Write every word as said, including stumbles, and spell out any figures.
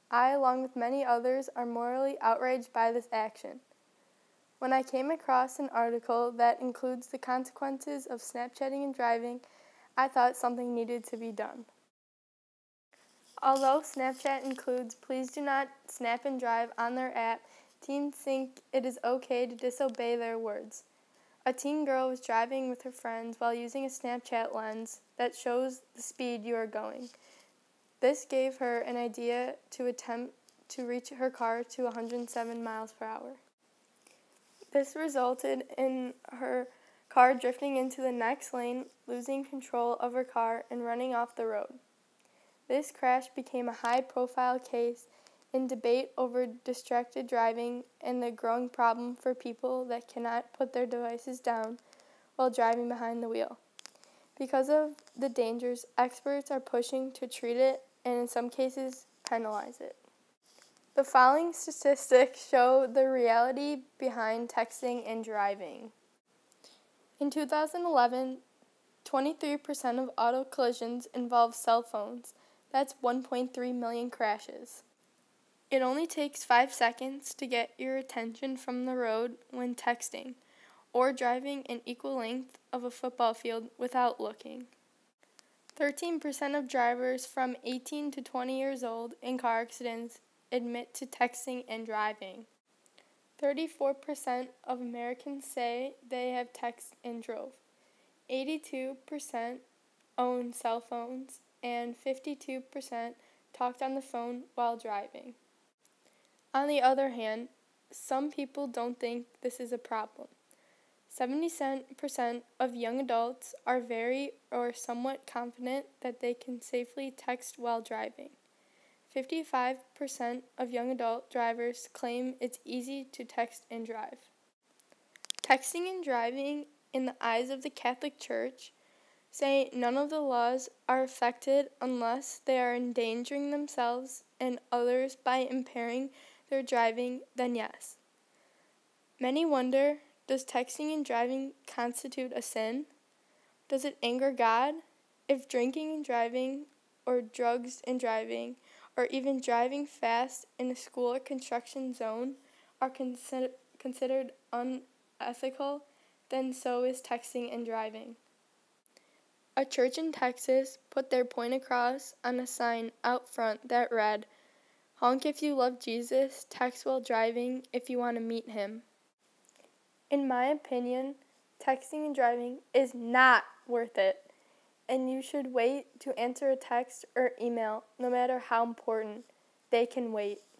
I, along with many others, are morally outraged by this action. When I came across an article that includes the consequences of Snapchatting and driving, I thought something needed to be done. Although Snapchat includes please do not snap and drive on their app, teens think it is okay to disobey their words. A teen girl was driving with her friends while using a Snapchat lens that shows the speed you are going. This gave her an idea to attempt to reach her car to one hundred seven miles per hour. This resulted in her car drifting into the next lane, losing control of her car, and running off the road. This crash became a high-profile case in debate over distracted driving and the growing problem for people that cannot put their devices down while driving behind the wheel. Because of the dangers, experts are pushing to treat it and in some cases penalize it. The following statistics show the reality behind texting and driving. In two thousand eleven, twenty-three percent of auto collisions involve cell phones. That's one point three million crashes. It only takes five seconds to get your attention from the road when texting, or driving an equal length of a football field without looking. thirteen percent of drivers from eighteen to twenty years old in car accidents admit to texting and driving. thirty-four percent of Americans say they have texted and drove. eighty-two percent own cell phones, and fifty-two percent talked on the phone while driving. On the other hand, some people don't think this is a problem. seventy-seven percent of young adults are very or somewhat confident that they can safely text while driving. fifty-five percent of young adult drivers claim it's easy to text and drive. Texting and driving, in the eyes of the Catholic Church, say none of the laws are affected unless they are endangering themselves and others by impairing their driving, then yes. Many wonder, does texting and driving constitute a sin? Does it anger God? If drinking and driving, or drugs and driving, or even driving fast in a school or construction zone are consider- considered unethical, then so is texting and driving. A church in Texas put their point across on a sign out front that read, "Honk if you love Jesus, text while driving if you want to meet him." In my opinion, texting and driving is not worth it, and you should wait to answer a text or email no matter how important. They can wait.